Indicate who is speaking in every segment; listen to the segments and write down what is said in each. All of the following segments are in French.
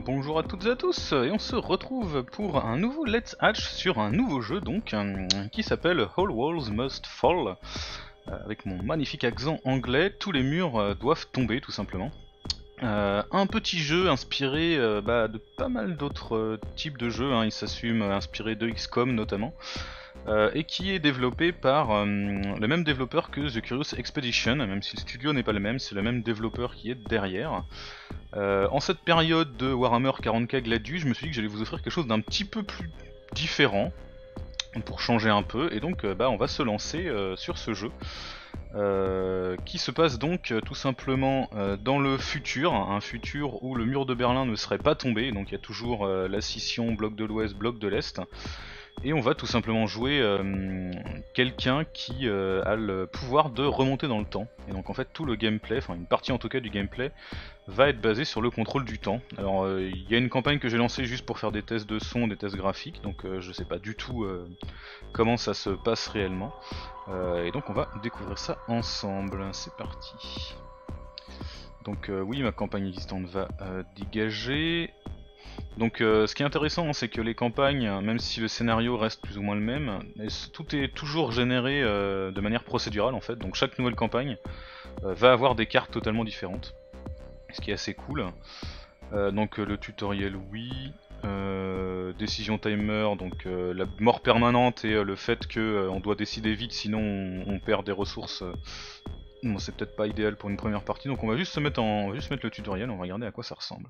Speaker 1: Bonjour à toutes et à tous, et on se retrouve pour un nouveau Let's Hatch sur un nouveau jeu donc, qui s'appelle All Walls Must Fall. Avec mon magnifique accent anglais, tous les murs doivent tomber tout simplement. Un petit jeu inspiré de pas mal d'autres types de jeux, il s'assume inspiré de XCOM notamment. Et qui est développé par le même développeur que The Curious Expedition, même si le studio n'est pas le même, c'est le même développeur qui est derrière. En cette période de Warhammer 40k Gladius, je me suis dit que j'allais vous offrir quelque chose d'un petit peu plus différent, pour changer un peu, et donc on va se lancer sur ce jeu. Qui se passe donc tout simplement dans le futur, un futur où le mur de Berlin ne serait pas tombé, donc il y a toujours la scission bloc de l'ouest, bloc de l'est. Et on va tout simplement jouer quelqu'un qui a le pouvoir de remonter dans le temps. Et donc en fait tout le gameplay, enfin une partie en tout cas du gameplay, va être basée sur le contrôle du temps. Alors il y a une campagne que j'ai lancée juste pour faire des tests de son, des tests graphiques, donc je sais pas du tout comment ça se passe réellement. Et donc on va découvrir ça ensemble, c'est parti. Donc oui, ma campagne existante va dégager. Donc ce qui est intéressant, c'est que les campagnes, même si le scénario reste plus ou moins le même, tout est toujours généré de manière procédurale en fait, donc chaque nouvelle campagne va avoir des cartes totalement différentes, ce qui est assez cool. Donc le tutoriel oui, décision timer, donc la mort permanente et le fait que on doit décider vite sinon on perd des ressources. Bon, c'est peut-être pas idéal pour une première partie, donc on va juste se mettre on va juste mettre le tutoriel, on va regarder à quoi ça ressemble.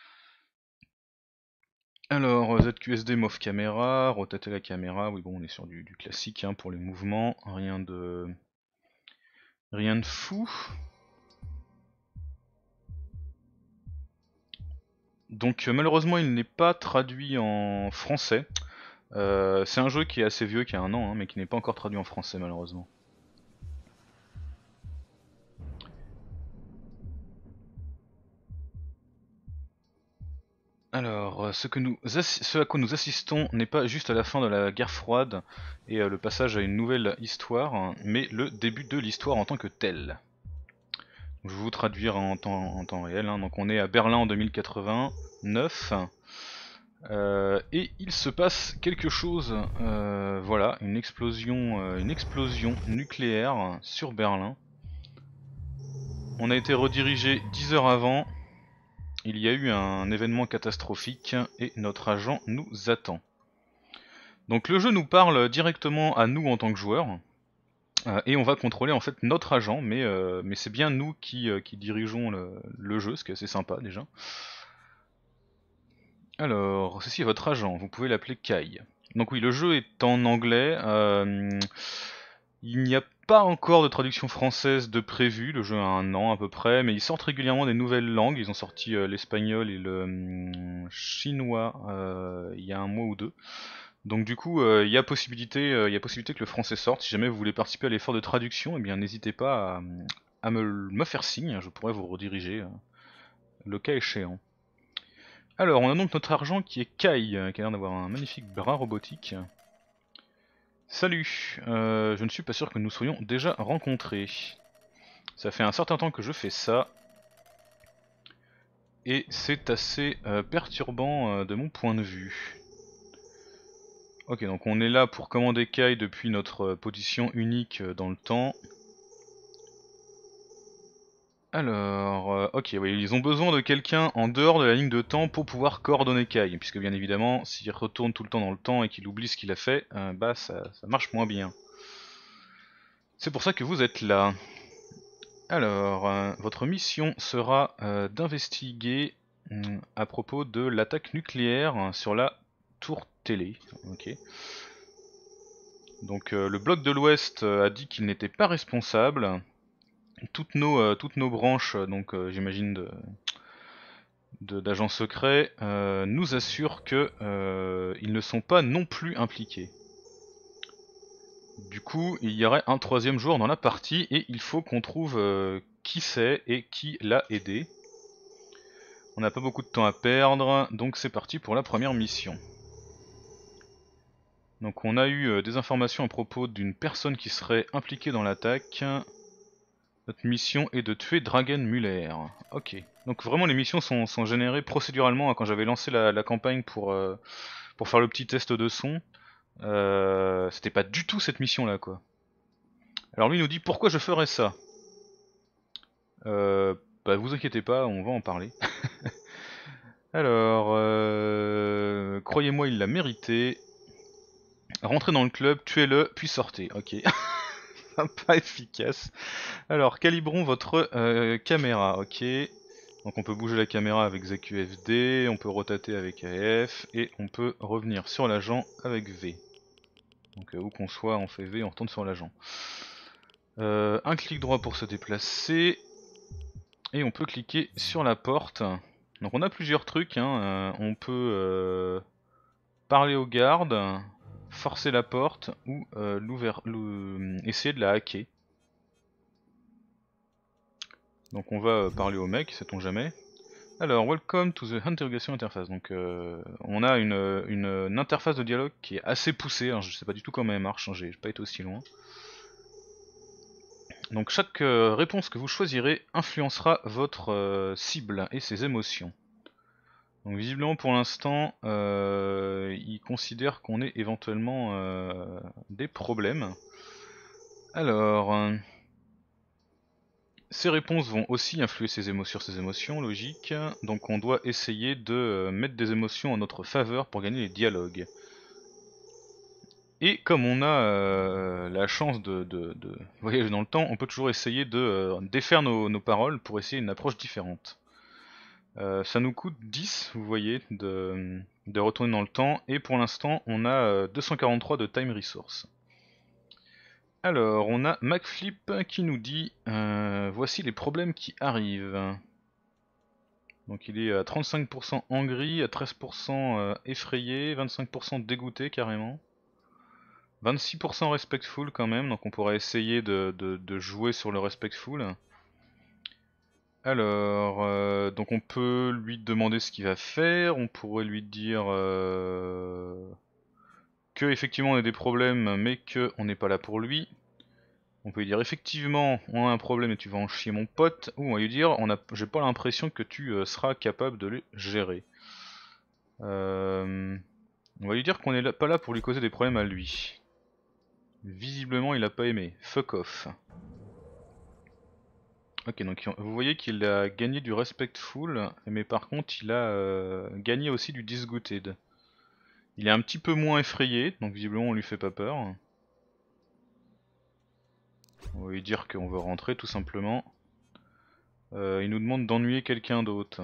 Speaker 1: Alors, ZQSD MOV caméra, rotater la caméra, oui bon on est sur du classique pour les mouvements, rien de fou. Donc malheureusement il n'est pas traduit en français. C'est un jeu qui est assez vieux, qui a un an, mais qui n'est pas encore traduit en français malheureusement. Alors, ce à quoi nous assistons n'est pas juste à la fin de la guerre froide et le passage à une nouvelle histoire, mais le début de l'histoire en tant que telle. Je vais vous traduire en temps réel, donc on est à Berlin en 2089, et il se passe quelque chose, voilà, une explosion nucléaire sur Berlin. On a été redirigé 10 heures avant. Il y a eu un événement catastrophique et notre agent nous attend. Donc le jeu nous parle directement à nous en tant que joueurs, et on va contrôler en fait notre agent, mais c'est bien nous qui dirigeons le jeu, ce qui est assez sympa déjà. Alors, ceci est votre agent, vous pouvez l'appeler Kai. Donc oui, le jeu est en anglais, il n'y a pas encore de traduction française de prévu, le jeu a un an à peu près, mais ils sortent régulièrement des nouvelles langues, ils ont sorti l'espagnol et le chinois il y a un mois ou deux. Donc du coup, il y a possibilité que le français sorte. Si jamais vous voulez participer à l'effort de traduction, eh bien n'hésitez pas à me faire signe, je pourrais vous rediriger le cas échéant. Alors, on a donc notre argent qui est Kai, qui a l'air d'avoir un magnifique bras robotique. Salut, je ne suis pas sûr que nous soyons déjà rencontrés. Ça fait un certain temps que je fais ça. Et c'est assez perturbant de mon point de vue. Ok, donc on est là pour commander Kai depuis notre position unique dans le temps. Alors, ok, oui, ils ont besoin de quelqu'un en dehors de la ligne de temps pour pouvoir coordonner Kai, puisque bien évidemment, s'il retourne tout le temps dans le temps et qu'il oublie ce qu'il a fait, ça marche moins bien. C'est pour ça que vous êtes là. Alors, votre mission sera d'investiguer à propos de l'attaque nucléaire sur la tour télé. Ok. Donc le bloc de l'Ouest a dit qu'il n'était pas responsable. Toutes nos branches, donc j'imagine d'agents secrets, nous assurent que ils ne sont pas non plus impliqués. Du coup, il y aurait un troisième joueur dans la partie et il faut qu'on trouve qui c'est et qui l'a aidé. On n'a pas beaucoup de temps à perdre, donc c'est parti pour la première mission. Donc on a eu des informations à propos d'une personne qui serait impliquée dans l'attaque. Notre mission est de tuer Dragon Muller. Ok. Donc vraiment les missions sont générées procéduralement, hein. Quand j'avais lancé la campagne pour faire le petit test de son, c'était pas du tout cette mission là quoi. Alors lui il nous dit pourquoi je ferais ça. Bah vous inquiétez pas, on va en parler. Alors, croyez-moi il l'a mérité. Rentrez dans le club, tuez-le, puis sortez. Ok. Pas efficace. Alors, calibrons votre caméra, ok. Donc on peut bouger la caméra avec ZQFD, on peut rotater avec AF, et on peut revenir sur l'agent avec V. Donc où qu'on soit, on fait V, on retourne sur l'agent. Un clic droit pour se déplacer, et on peut cliquer sur la porte. Donc on a plusieurs trucs, hein. On peut parler aux gardes, forcer la porte, ou essayer de la hacker. Donc on va parler au mec, sait-on jamais. Alors, welcome to the interrogation interface. Donc on a une interface de dialogue qui est assez poussée, alors je sais pas du tout comment elle marche, hein, j'ai pas été aussi loin. Donc chaque réponse que vous choisirez influencera votre cible et ses émotions. Donc visiblement pour l'instant, il considère qu'on ait éventuellement des problèmes. Alors... ces réponses vont aussi influer sur ses émotions, logique, donc on doit essayer de mettre des émotions en notre faveur pour gagner les dialogues. Et comme on a la chance de voyager dans le temps, on peut toujours essayer de défaire nos paroles pour essayer une approche différente. Ça nous coûte 10, vous voyez, de retourner dans le temps, et pour l'instant on a 243 de time resource. Alors, on a McFlip qui nous dit voici les problèmes qui arrivent. Donc il est à 35% angry, à 13% effrayé, 25% dégoûté carrément. 26% respectful quand même, donc on pourrait essayer de jouer sur le respectful. Alors, donc on peut lui demander ce qu'il va faire, on pourrait lui dire que effectivement on a des problèmes mais qu'on n'est pas là pour lui. On peut lui dire effectivement on a un problème et tu vas en chier mon pote, ou on va lui dire j'ai pas l'impression que tu seras capable de les gérer. On va lui dire qu'on n'est pas là pour lui causer des problèmes à lui. Visiblement il a pas aimé, fuck off. Ok, donc vous voyez qu'il a gagné du respectful, mais par contre il a gagné aussi du disgusted. Il est un petit peu moins effrayé, donc visiblement on lui fait pas peur. On va lui dire qu'on veut rentrer tout simplement. Il nous demande d'ennuyer quelqu'un d'autre.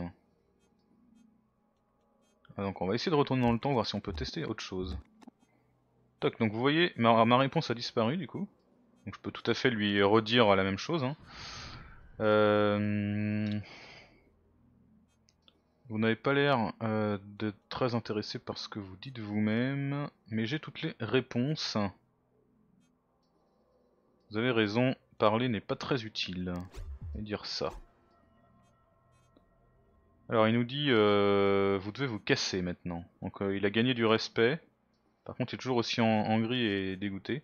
Speaker 1: Ah, donc on va essayer de retourner dans le temps, voir si on peut tester autre chose. Toc, donc vous voyez, ma réponse a disparu du coup. Donc je peux tout à fait lui redire la même chose. Hein. Vous n'avez pas l'air de très intéressé par ce que vous dites vous-même, mais j'ai toutes les réponses. Vous avez raison, parler n'est pas très utile. Et dire ça. Alors il nous dit vous devez vous casser maintenant. Donc il a gagné du respect. Par contre il est toujours aussi en gris et dégoûté.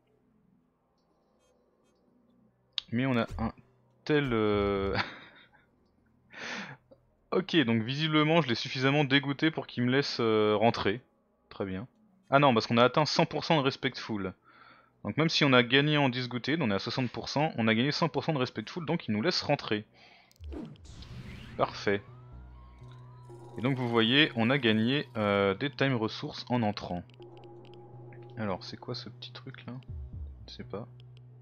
Speaker 1: Mais on a un tel... Ok, donc visiblement je l'ai suffisamment dégoûté pour qu'il me laisse rentrer. Très bien. Ah non, parce qu'on a atteint 100% de respectful. Donc même si on a gagné en disgoûté, on est à 60%, on a gagné 100% de respectful, donc il nous laisse rentrer. Parfait. Et donc vous voyez, on a gagné des time ressources en entrant. Alors c'est quoi ce petit truc là? Je sais pas.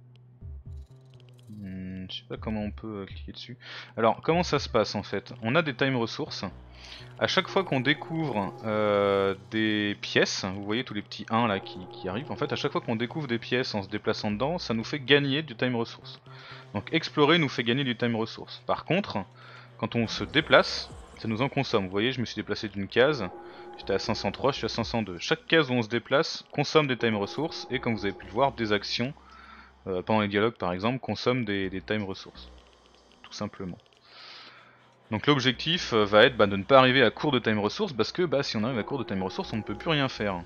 Speaker 1: Je sais pas comment on peut cliquer dessus. Alors comment ça se passe en fait? On a des time ressources. À chaque fois qu'on découvre des pièces, vous voyez tous les petits 1 là qui arrivent, en fait à chaque fois qu'on découvre des pièces en se déplaçant dedans, ça nous fait gagner du time resource. Donc explorer nous fait gagner du time resource. Par contre, quand on se déplace, ça nous en consomme. Vous voyez, je me suis déplacé d'une case, j'étais à 503, je suis à 502. Chaque case où on se déplace consomme des time resources, et comme vous avez pu le voir, des actions, pendant les dialogues par exemple, consomment des time resources. Tout simplement. Donc l'objectif va être de ne pas arriver à court de time resources, parce que si on arrive à court de time resources, on ne peut plus rien faire.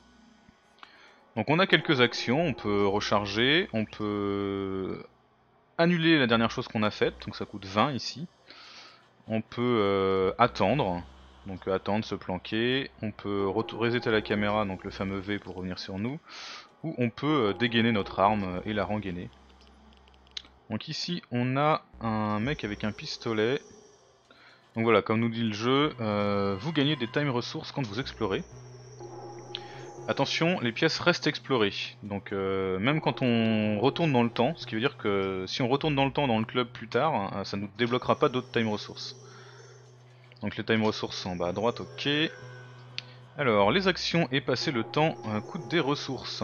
Speaker 1: Donc on a quelques actions, on peut recharger, on peut annuler la dernière chose qu'on a faite, donc ça coûte 20 ici. On peut attendre, donc attendre, se planquer. On peut resetter la caméra, donc le fameux V pour revenir sur nous. Ou on peut dégainer notre arme et la rengainer. Donc ici on a un mec avec un pistolet. Donc voilà, comme nous dit le jeu, vous gagnez des time ressources quand vous explorez. Attention, les pièces restent explorées, donc même quand on retourne dans le temps, ce qui veut dire que si on retourne dans le temps dans le club plus tard, ça ne nous débloquera pas d'autres time ressources. Donc les time ressources sont en bas à droite, ok. Alors, les actions et passer le temps coûtent des ressources.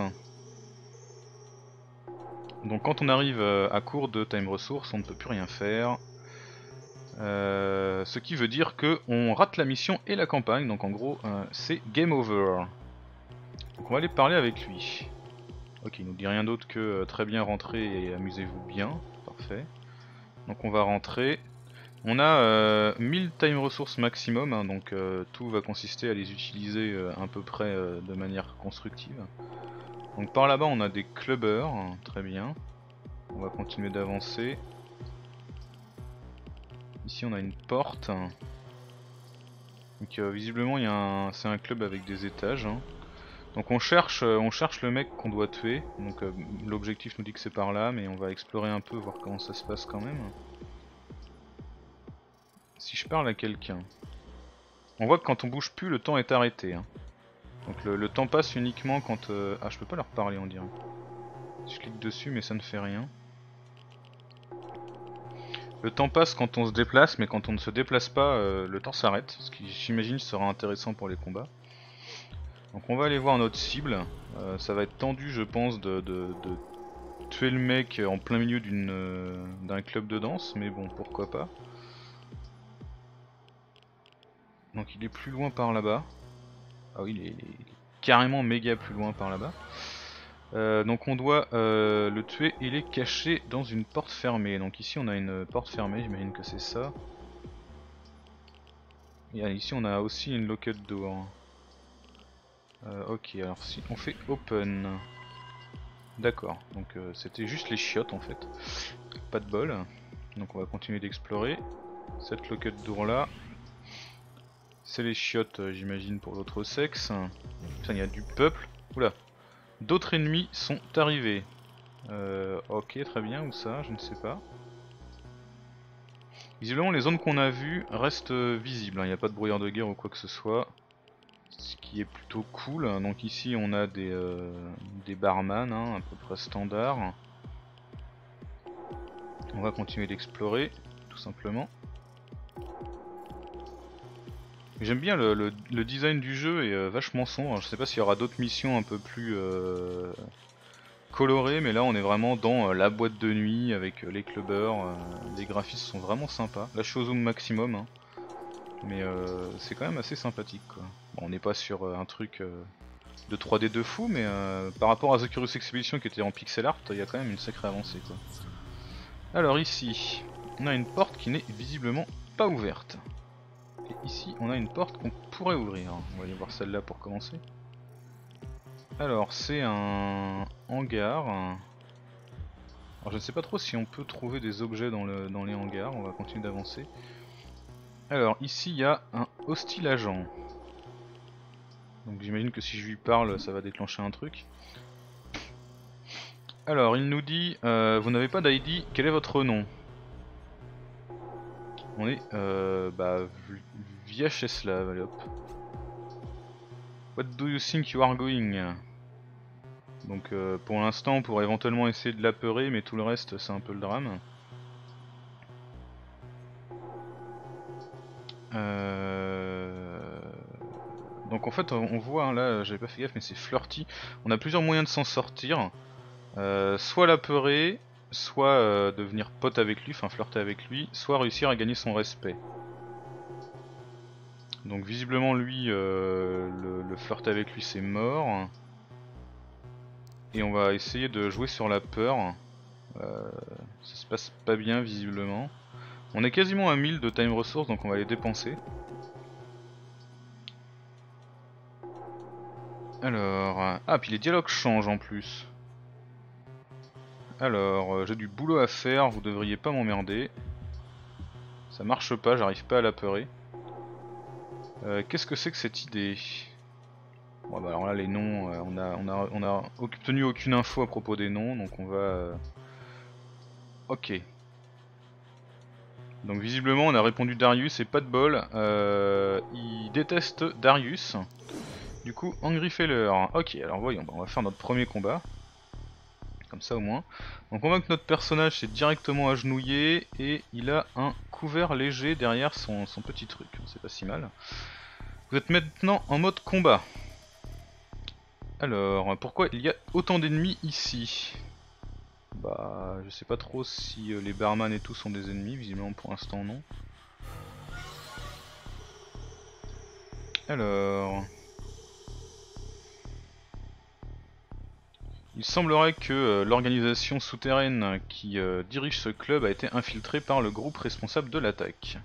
Speaker 1: Donc quand on arrive à court de time ressources, on ne peut plus rien faire. Ce qui veut dire que on rate la mission et la campagne, donc en gros c'est game over. Donc on va aller parler avec lui. Ok, il nous dit rien d'autre que très bien rentrer et amusez-vous bien. Parfait. Donc on va rentrer. On a 1000 time ressources maximum, hein, donc tout va consister à les utiliser à peu près de manière constructive. Donc par là-bas on a des clubbers, hein, très bien. On va continuer d'avancer. Ici on a une porte. Donc visiblement c'est un club avec des étages. Hein. Donc on cherche le mec qu'on doit tuer. Donc l'objectif nous dit que c'est par là, mais on va explorer un peu, voir comment ça se passe quand même. Si je parle à quelqu'un, on voit que quand on bouge plus, le temps est arrêté. Hein. Donc le temps passe uniquement quand... Ah, je peux pas leur parler, on dirait. Je clique dessus, mais ça ne fait rien. Le temps passe quand on se déplace, mais quand on ne se déplace pas, le temps s'arrête. Ce qui, j'imagine, sera intéressant pour les combats. Donc on va aller voir notre cible. Ça va être tendu, je pense, de tuer le mec en plein milieu d'un club de danse, mais bon, pourquoi pas. Donc il est plus loin par là-bas. Ah oui, il est carrément méga plus loin par là-bas. Donc on doit le tuer, il est caché dans une porte fermée. Donc ici on a une porte fermée, j'imagine que c'est ça. Et ici on a aussi une locked door. Ok, alors si on fait open. D'accord, donc c'était juste les chiottes en fait. Pas de bol. Donc on va continuer d'explorer. Cette locked door là. C'est les chiottes, j'imagine, pour l'autre sexe. Putain, il y a du peuple. Oula. D'autres ennemis sont arrivés. Ok, très bien, où ça? Je ne sais pas. Visiblement, les zones qu'on a vues restent visibles. Il n'y a pas de brouillard de guerre ou quoi que ce soit. Ce qui est plutôt cool. Donc ici, on a des barman, hein, à peu près standard. On va continuer d'explorer, tout simplement. J'aime bien le design du jeu est vachement sombre. Alors, je sais pas s'il y aura d'autres missions un peu plus colorées, mais là on est vraiment dans la boîte de nuit avec les clubbers. Les graphismes sont vraiment sympas. Là je suis au zoom maximum, hein, mais c'est quand même assez sympathique, quoi. Bon, on n'est pas sur un truc de 3D de fou, mais par rapport à The Curious Expedition qui était en pixel art, il y a quand même une sacrée avancée, quoi. Alors ici, on a une porte qui n'est visiblement pas ouverte. Et ici on a une porte qu'on pourrait ouvrir. On va aller voir celle-là pour commencer. Alors c'est un hangar. Alors je ne sais pas trop si on peut trouver des objets dans les hangars, on va continuer d'avancer. Alors ici il y a un hostile agent. Donc j'imagine que si je lui parle ça va déclencher un truc. Alors il nous dit vous n'avez pas d'ID, quel est votre nom? On est Vyacheslav, allez hop. What do you think you are going? Donc pour l'instant on pourrait éventuellement essayer de l'apeurer, mais tout le reste c'est un peu le drame. Donc en fait on voit, hein, là j'avais pas fait gaffe mais c'est flirty. On a plusieurs moyens de s'en sortir. Soit l'apeurer, soit devenir pote avec lui, enfin flirter avec lui, soit réussir à gagner son respect. Donc visiblement lui, le flirt avec lui c'est mort. Et on va essayer de jouer sur la peur. Ça se passe pas bien visiblement. On est quasiment à 1000 de time ressources donc on va les dépenser. Alors... Ah puis les dialogues changent en plus. Alors, j'ai du boulot à faire, vous devriez pas m'emmerder. Ça marche pas, j'arrive pas à l'apeurer. Qu'est-ce que c'est que cette idée? Bon bah alors là les noms, on a obtenu aucune info à propos des noms, donc on va... Ok. Donc visiblement on a répondu Darius et pas de bol. Il déteste Darius. Du coup, Angry Feller. Ok, alors voyons, on va faire notre premier combat. Comme ça au moins. Donc on voit que notre personnage s'est directement agenouillé et il a un couvert léger derrière son petit truc. C'est pas si mal. Vous êtes maintenant en mode combat. Alors, pourquoi il y a autant d'ennemis ici? Bah, je sais pas trop si les barman et tout sont des ennemis, visiblement pour l'instant non. Alors... Il semblerait que l'organisation souterraine qui dirige ce club a été infiltrée par le groupe responsable de l'attaque.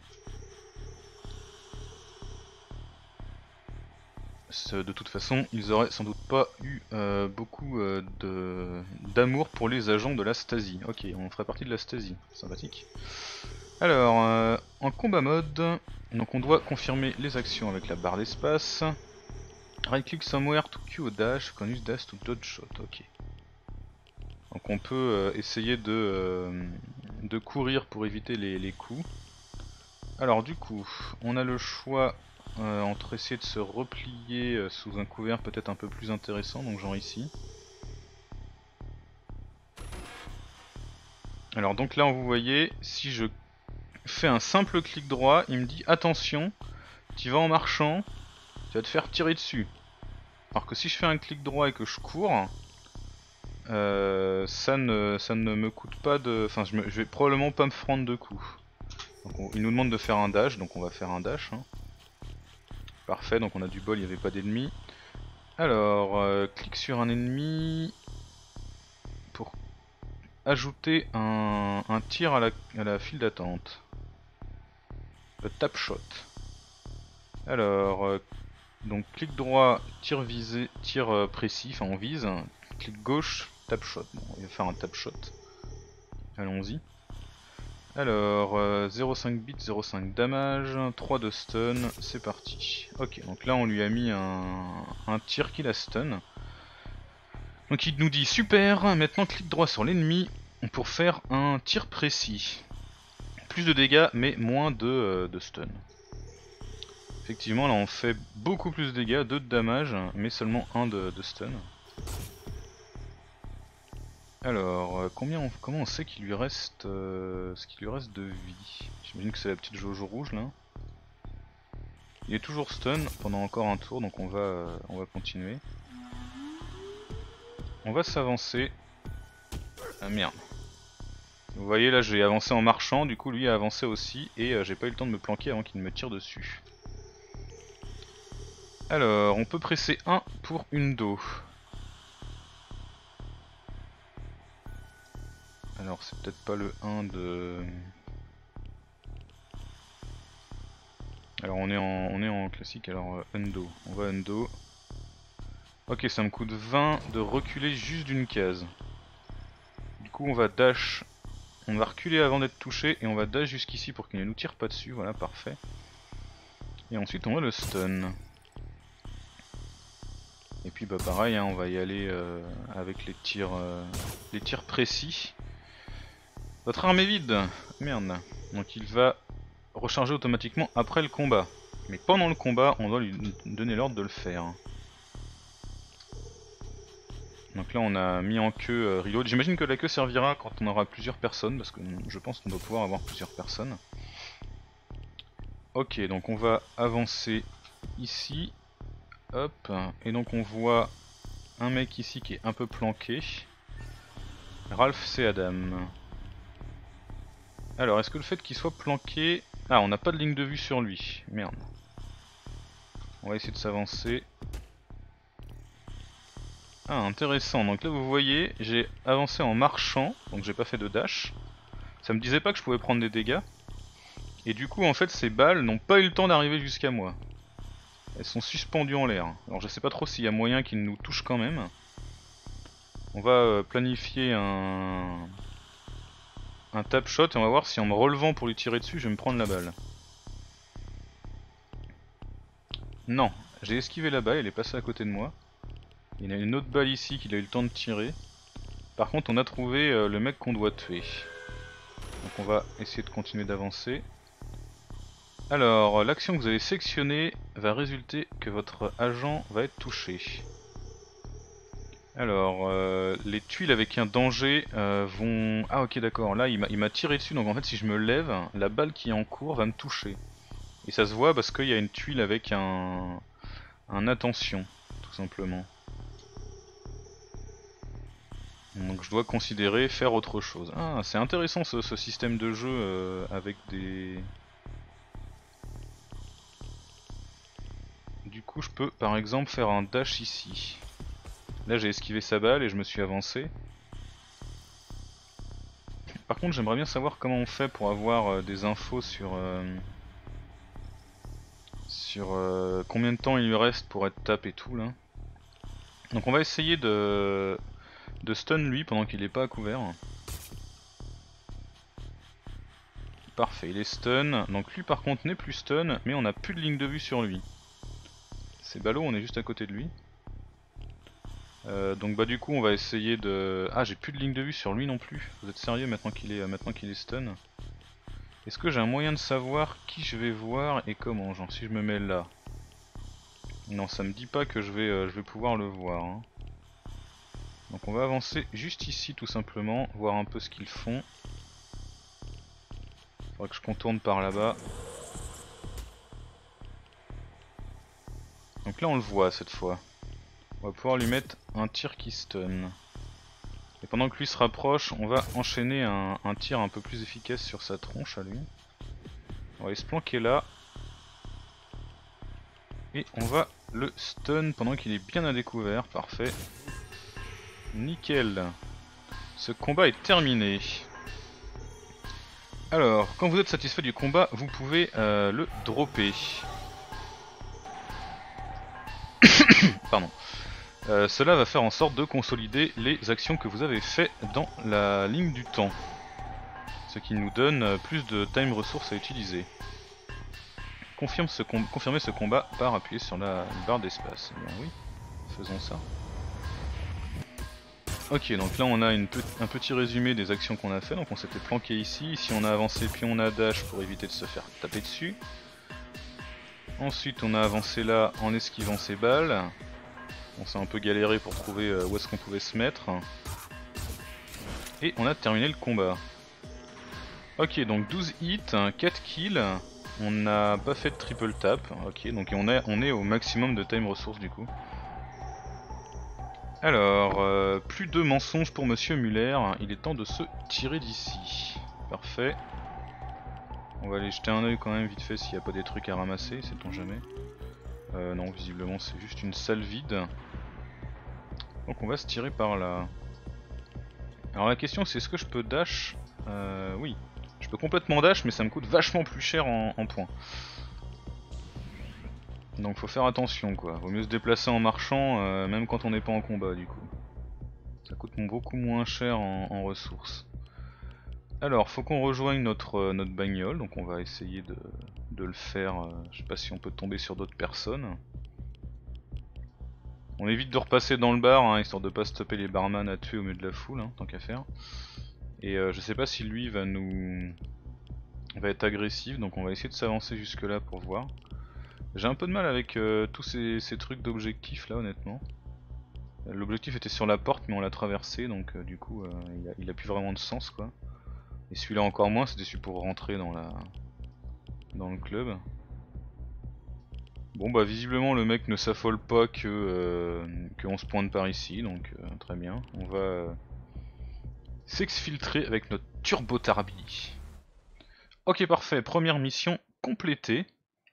Speaker 1: De toute façon, ils auraient sans doute pas eu beaucoup d'amour pour les agents de la Stasi. Ok, on ferait partie de la Stasi, sympathique. Alors, en combat mode, donc on doit confirmer les actions avec la barre d'espace. Right click somewhere to Q au dash, can use dash to dodge shot, ok. Donc on peut essayer de courir pour éviter les coups. Alors du coup, on a le choix entre essayer de se replier sous un couvert peut-être un peu plus intéressant, donc genre ici. Alors donc là vous voyez, si je fais un simple clic droit, il me dit attention, tu vas en marchant, tu vas te faire tirer dessus. Alors que si je fais un clic droit et que je cours, ça ne me coûte pas de... Enfin je vais probablement pas me prendre de coups. Donc il nous demande de faire un dash, donc on va faire un dash. Hein. Parfait, donc on a du bol, il n'y avait pas d'ennemis. Alors, clique sur un ennemi pour ajouter un tir à la file d'attente. Le tap shot. Alors, donc clic droit, tir visé, tir précis, enfin on vise. Clic gauche, tap shot. Bon, on va faire un tap shot. Allons-y. Alors, 0,5 bits, 0,5 damage, 3 de stun, c'est parti. Ok, donc là on lui a mis un tir qui la stun. Donc il nous dit super, maintenant clique droit sur l'ennemi pour faire un tir précis. Plus de dégâts mais moins de stun. Effectivement là on fait beaucoup plus de dégâts, 2 de damage mais seulement 1 de stun. Alors, comment on sait qu'il lui reste ce qu'il lui reste de vie? J'imagine que c'est la petite jauge rouge là. Il est toujours stun pendant encore un tour, donc on va continuer. On va s'avancer. Ah merde. Vous voyez là j'ai avancé en marchant, du coup lui a avancé aussi et j'ai pas eu le temps de me planquer avant qu'il me tire dessus. Alors, on peut presser 1 pour une dos. Alors c'est peut-être pas le 1 de... Alors on est en classique, alors undo. On va undo. Ok, ça me coûte 20 de reculer juste d'une case. Du coup on va dash. On va reculer avant d'être touché et on va dash jusqu'ici pour qu'il ne nous tire pas dessus, voilà parfait. Et ensuite on va le stun. Et puis bah pareil, hein, on va y aller avec les tirs précis. Votre arme est vide. Merde. Donc il va recharger automatiquement après le combat. Mais pendant le combat, on doit lui donner l'ordre de le faire. Donc là on a mis en queue reload. J'imagine que la queue servira quand on aura plusieurs personnes, parce que je pense qu'on doit pouvoir avoir plusieurs personnes. Ok, donc on va avancer ici. Hop, et donc on voit un mec ici qui est un peu planqué. Ralph, c'est Adam. Alors, est-ce que le fait qu'il soit planqué... Ah, on n'a pas de ligne de vue sur lui. Merde. On va essayer de s'avancer. Ah, intéressant. Donc là, vous voyez, j'ai avancé en marchant, donc j'ai pas fait de dash. Ça me disait pas que je pouvais prendre des dégâts. Et du coup, en fait, ces balles n'ont pas eu le temps d'arriver jusqu'à moi. Elles sont suspendues en l'air. Alors je sais pas trop s'il y a moyen qu'ils nous touchent quand même. On va planifier un tap shot et on va voir si en me relevant pour lui tirer dessus je vais me prendre la balle. Non, j'ai esquivé la balle, elle est passée à côté de moi. Il y a une autre balle ici qu'il a eu le temps de tirer. Par contre on a trouvé le mec qu'on doit tuer. Donc on va essayer de continuer d'avancer. Alors l'action que vous avez sélectionnée va résulter que votre agent va être touché. Alors, les tuiles avec un danger vont... Ah ok d'accord, là il m'a tiré dessus, donc en fait si je me lève, la balle qui est en cours va me toucher. Et ça se voit parce qu'il y a une tuile avec un attention, tout simplement. Donc je dois considérer faire autre chose. Ah, c'est intéressant ce système de jeu avec des... Du coup je peux par exemple faire un dash ici. Là j'ai esquivé sa balle et je me suis avancé. Par contre j'aimerais bien savoir comment on fait pour avoir des infos sur combien de temps il lui reste pour être tap et tout là. Donc on va essayer de stun lui pendant qu'il est pas à couvert. Parfait, il est stun. Donc lui par contre n'est plus stun, mais on a plus de ligne de vue sur lui. C'est ballot, on est juste à côté de lui. Donc bah du coup on va essayer de... Ah j'ai plus de ligne de vue sur lui non plus. Vous êtes sérieux maintenant qu'il est stun? Est-ce que j'ai un moyen de savoir qui je vais voir et comment? Genre si je me mets là. Non ça me dit pas que je vais pouvoir le voir. Hein. Donc on va avancer juste ici tout simplement, voir un peu ce qu'ils font. Faudra que je contourne par là-bas. Donc là on le voit cette fois. On va pouvoir lui mettre un tir qui stun. Et pendant que lui se rapproche, on va enchaîner un tir un peu plus efficace sur sa tronche à lui. On va aller se planquer là. Et on va le stun pendant qu'il est bien à découvert, parfait. Nickel. Ce combat est terminé. Alors, quand vous êtes satisfait du combat, vous pouvez le dropper. Pardon. Cela va faire en sorte de consolider les actions que vous avez fait dans la ligne du temps. Ce qui nous donne plus de time ressources à utiliser. Confirmez ce combat par appuyer sur la barre d'espace. Eh bien oui, faisons ça. Ok, donc là on a un petit résumé des actions qu'on a fait. Donc on s'était planqué ici, ici on a avancé puis on a dash pour éviter de se faire taper dessus. Ensuite on a avancé là en esquivant ces balles. On s'est un peu galéré pour trouver où est-ce qu'on pouvait se mettre. Et on a terminé le combat. Ok, donc 12 hits, 4 kills. On n'a pas fait de triple tap. Ok, donc on est au maximum de time ressources du coup. Alors, plus de mensonges pour Monsieur Muller, il est temps de se tirer d'ici. Parfait. On va aller jeter un oeil quand même vite fait s'il n'y a pas des trucs à ramasser, sait-on jamais. Non, visiblement c'est juste une salle vide. Donc on va se tirer par là. Alors la question c'est est-ce que je peux dash? Oui. Je peux complètement dash mais ça me coûte vachement plus cher en points. Donc faut faire attention quoi, vaut mieux se déplacer en marchant même quand on n'est pas en combat du coup. Ça coûte beaucoup moins cher en ressources. Alors faut qu'on rejoigne notre bagnole, donc on va essayer de le faire, je sais pas si on peut tomber sur d'autres personnes. On évite de repasser dans le bar, hein, histoire de pas stopper les barman à tuer au milieu de la foule, hein, tant qu'à faire. Et je sais pas si lui va être agressif, donc on va essayer de s'avancer jusque là pour voir. J'ai un peu de mal avec tous ces trucs d'objectifs là honnêtement. L'objectif était sur la porte mais on l'a traversé donc du coup il a plus vraiment de sens quoi. Et celui-là encore moins, c'était celui pour rentrer dans le club. Bon bah visiblement le mec ne s'affole pas qu'on se pointe par ici donc très bien. On va s'exfiltrer avec notre turbo tarbi. Ok parfait, première mission complétée.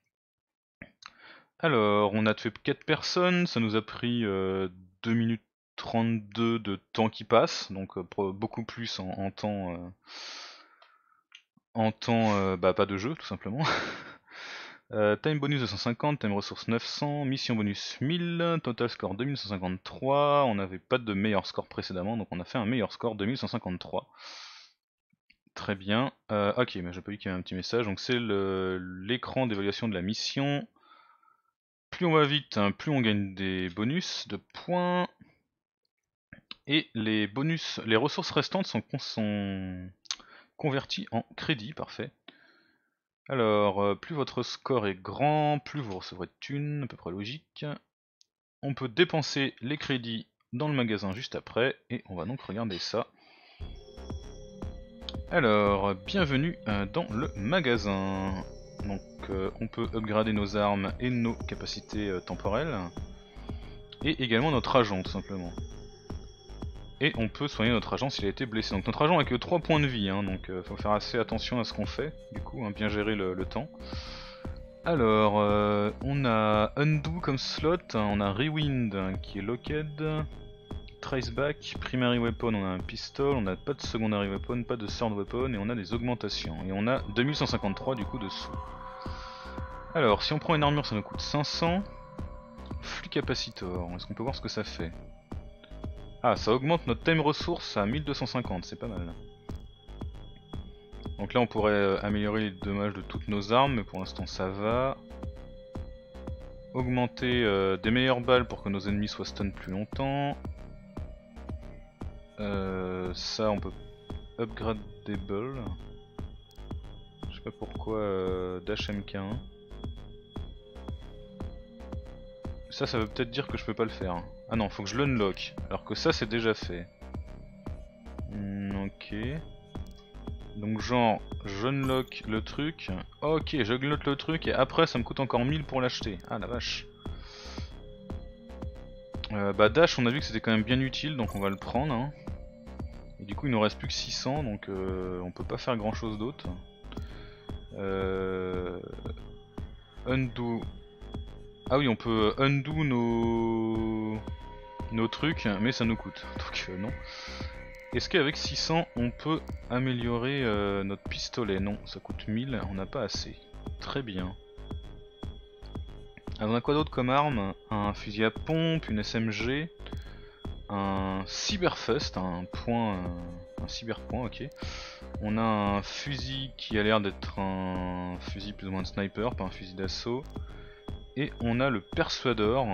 Speaker 1: Alors, on a tué 4 personnes, ça nous a pris 2 minutes 32 de temps qui passe, donc beaucoup plus en temps, bah, pas de jeu tout simplement. Time bonus 250, time ressources 900, mission bonus 1000, total score 2153. On n'avait pas de meilleur score précédemment, donc on a fait un meilleur score 2153. Très bien. Ok, mais j'ai pas vu qu'il y avait un petit message. Donc c'est l'écran d'évaluation de la mission. Plus on va vite, hein, plus on gagne des bonus de points. Et les bonus, les ressources restantes sont converties en crédit, parfait. Alors, plus votre score est grand, plus vous recevrez de thunes, à peu près logique. On peut dépenser les crédits dans le magasin juste après, et on va donc regarder ça. Alors, bienvenue dans le magasin. Donc, on peut upgrader nos armes et nos capacités temporelles, et également notre agent, tout simplement. Et on peut soigner notre agent s'il a été blessé. Donc notre agent a que 3 points de vie, hein, donc faut faire assez attention à ce qu'on fait, du coup, hein, bien gérer le temps. Alors, on a Undo comme slot, on a Rewind qui est Locked, Traceback, Primary Weapon, on a un pistol, on n'a pas de Secondary Weapon, pas de Third Weapon, et on a des augmentations. Et on a 2153 du coup dessous. Alors, si on prend une armure, ça nous coûte 500. Flux Capacitor, est-ce qu'on peut voir ce que ça fait? Ah, ça augmente notre time ressource à 1250, c'est pas mal. Donc là on pourrait améliorer les dommages de toutes nos armes, mais pour l'instant ça va. Augmenter des meilleures balles pour que nos ennemis soient stun plus longtemps. Ça on peut upgradable. Je sais pas pourquoi Dash MK1. Ça veut peut-être dire que je peux pas le faire. Ah non, faut que je l'unlock, alors que ça c'est déjà fait. Ok. Donc genre, j'unlock le truc. Ok, j'unlock le truc et après ça me coûte encore 1000 pour l'acheter. Ah la vache. Bah Dash, on a vu que c'était quand même bien utile, donc on va le prendre. Hein. Et du coup il nous reste plus que 600, donc on peut pas faire grand chose d'autre. Undo. Ah oui, on peut undo nos trucs, mais ça nous coûte, donc non. Est-ce qu'avec 600 on peut améliorer notre pistolet? Non, ça coûte 1000, on n'a pas assez. Très bien. Alors on a quoi d'autre comme arme? Un fusil à pompe, une SMG, un cyberfest, un cyberpoint, ok. On a un fusil qui a l'air d'être un fusil plus ou moins de sniper, pas un fusil d'assaut. Et on a le persuador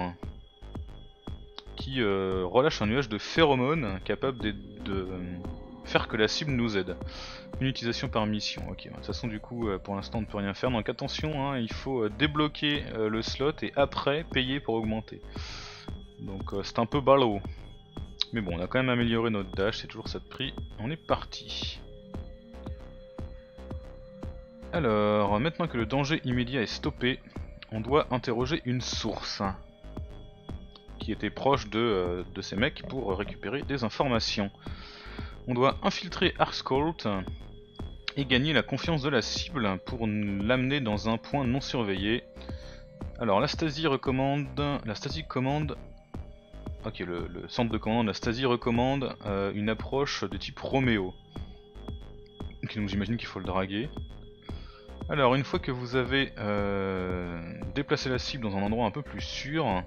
Speaker 1: qui relâche un nuage de phéromones capable de faire que la cible nous aide. Une utilisation par mission, ok. De toute façon du coup pour l'instant on ne peut rien faire, donc attention, hein, il faut débloquer le slot et après payer pour augmenter. Donc c'est un peu ballot. Mais bon, on a quand même amélioré notre dash, c'est toujours ça de prix. On est parti. Alors, maintenant que le danger immédiat est stoppé, on doit interroger une source qui était proche de ces mecs pour récupérer des informations. On doit infiltrer Arscolt et gagner la confiance de la cible pour l'amener dans un point non surveillé. Alors la Stasi commande... Ok, le centre de commande, la Stasi recommande une approche de type Roméo. Ok, donc j'imagine qu'il faut le draguer. Alors une fois que vous avez déplacé la cible dans un endroit un peu plus sûr,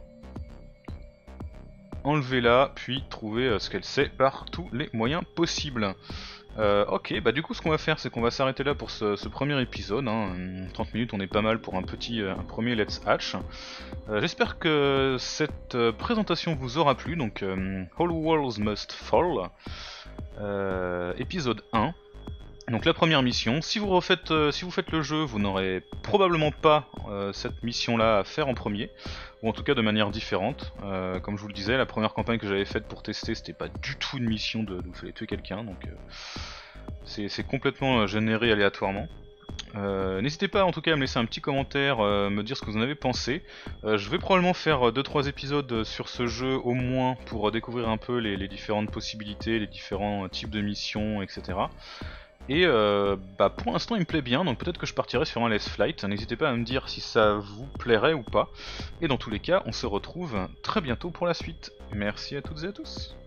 Speaker 1: enlevez-la, puis trouvez ce qu'elle sait par tous les moyens possibles. Ok, bah du coup ce qu'on va faire c'est qu'on va s'arrêter là pour ce premier épisode, hein. 30 minutes on est pas mal pour un premier Let's Hatch. J'espère que cette présentation vous aura plu, donc All Walls Must Fall, épisode 1. Donc la première mission, si vous faites le jeu, vous n'aurez probablement pas cette mission là à faire en premier, ou en tout cas de manière différente. Comme je vous le disais, la première campagne que j'avais faite pour tester, c'était pas du tout une mission où il fallait tuer quelqu'un, donc c'est complètement généré aléatoirement. N'hésitez pas en tout cas à me laisser un petit commentaire, me dire ce que vous en avez pensé. Je vais probablement faire 2-3 épisodes sur ce jeu au moins pour découvrir un peu les différentes possibilités, les différents types de missions, etc. Et bah pour l'instant il me plaît bien, donc peut-être que je partirai sur un Let's Flight. N'hésitez pas à me dire si ça vous plairait ou pas. Et dans tous les cas, on se retrouve très bientôt pour la suite. Merci à toutes et à tous.